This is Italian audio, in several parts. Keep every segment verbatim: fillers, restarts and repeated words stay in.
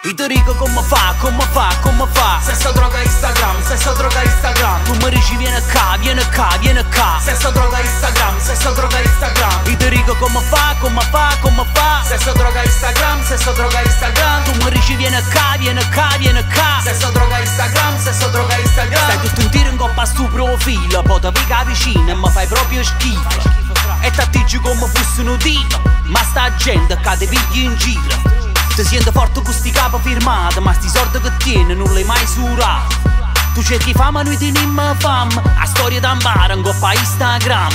Io ti dico come fa, come fa, come fa. Sesso droga Instagram, sesso droga Instagram. Tu mi dici vieni qua, vieni qua, vieni qua. Sesso droga Instagram, sesso droga Instagram. Io ti dico come fa, come fa, come fa. Sesso droga Instagram, sesso droga Instagram. Tu mi dici vieni qua, vieni qua, vieni qua. Sesso droga Instagram, sesso droga Instagram. Stai tutto un tiro in coppa sto profilo, poi ti pica vicino e mi fai proprio schifo. E t'attiggi come fosse un dito, ma sta gente cade pigli in giro. Ti senti forte con sti capi firmati, ma sti soldi che tieni non li mai surati. Tu cerchi fama, noi teniamo fama, a storia d'ambare in coppa Instagram.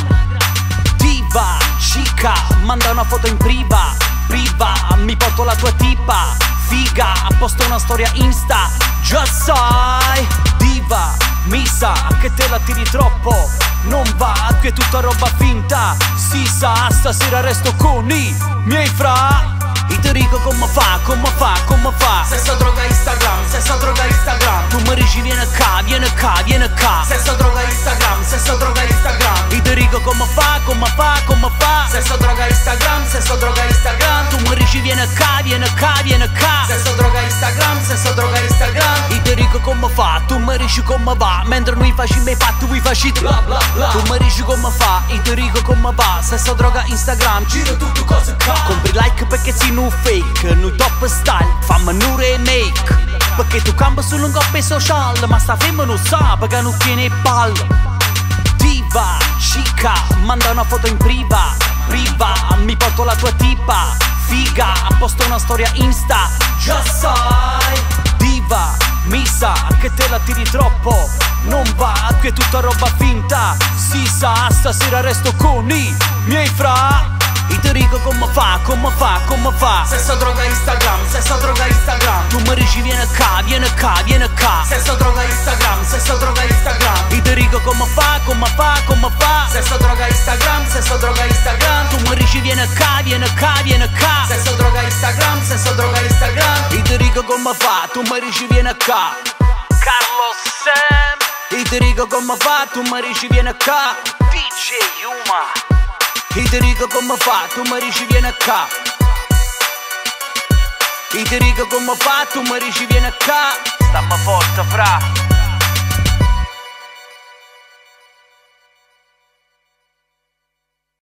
Diva, chica, manda una foto in priva, priva, mi porto la tua tipa, figa, posto una storia Insta, già sai. Diva, mi sa che te la tiri troppo, non va che è tutta roba finta. Si sa, stasera resto con i miei fra. Io ti dico come fa, come fa, come fa. Sesso droga Instagram, sesso droga Instagram. Tu mi dici vieni qua, vieni qua, vieni qua. Sesso droga Instagram, sesso droga Instagram. Io ti dico come fa, come fa, come fa. Sesso droga Instagram, sesso droga Instagram. Tu mi dici vieni qua, vieni qua, vieni qua. Sesso droga Instagram, sesso droga Instagram. Io ti dico come fa, tu mi dici come va. Mentre noi facciamo i fatti, voi facite bla bla bla. Tu mi dici come fa, io ti dico come va. Sesso droga Instagram, giro tutto cose qua. compri like perché sei nu fake, nu top style, fammi nu remake. Perché tu cambi solo un coppia social, ma sta fermo non sa perché non tiene palle. Diva, chica, manda una foto in priva, priva, mi porto la tua tipa, figa, posto una storia Insta, già sai. Diva, mi sa che te la tiri troppo, non va che è tutta roba finta. Si sa, stasera resto con i miei fra. Io ti dico come fa, come fa, come fa. Sesso droga Instagram, sesso droga Instagram. Tu mi dici vieni qua, vieni qua, vieni qua. Sesso droga Instagram, sesso droga Instagram. Io ti dico come fa, come fa, come fa. Sesso droga Instagram, sesso droga Instagram. Tu mi dici vieni qua, vieni qua, vieni qua. Sesso droga Instagram, sesso droga Instagram. Io ti dico come fa, tu mi dici vieni qua. Carlos Sam. Io ti dico come fa, tu mi dici vieni qua. D J Yuma. Io ti dico come fa, tu mi dici vieni qua. Io ti dico come fa, tu mi dici vieni qua. Stamma forte fra.